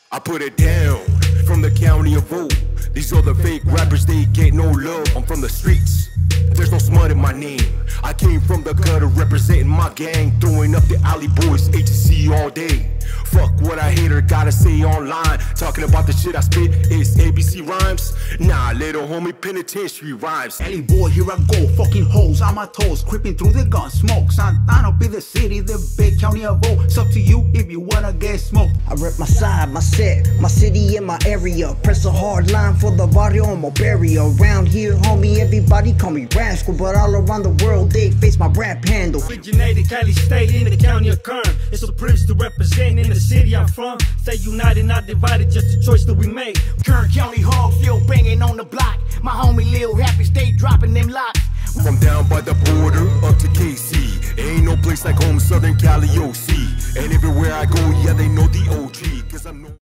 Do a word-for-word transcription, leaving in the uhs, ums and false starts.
I put it down from the county of O. These other fake rappers, they get no love. I'm from the streets, there's no smut in my name. I came from the gutter representing my gang, throwing up the alley boys, H C all day. Fuck what I hater gotta say online. Talking about the shit I spit is A B C rhymes. Nah, little homie, penitentiary rhymes. Alley boy, here I go, fucking hoes on my toes, creeping through the gun smoke. Santana be the city, the big county of O. It's up to you if you wanna get smoked. I rep my side, my set, my city and my area. Press a hard line for the barrio and my barrier. Around here, homie, everybody call me Rascal, but all around the world they face my rap handle. Originated Cali State in the county of Kern. It's a privilege to represent in the city I'm from. Stay united, not divided, just a choice that we made. Kern County hog still banging on the block. My homie Lil Happy stay dropping them locks. From down by the border up to K C, ain't no place like home, Southern Cali O C. And everywhere I go, yeah, they know the O G, cause I'm no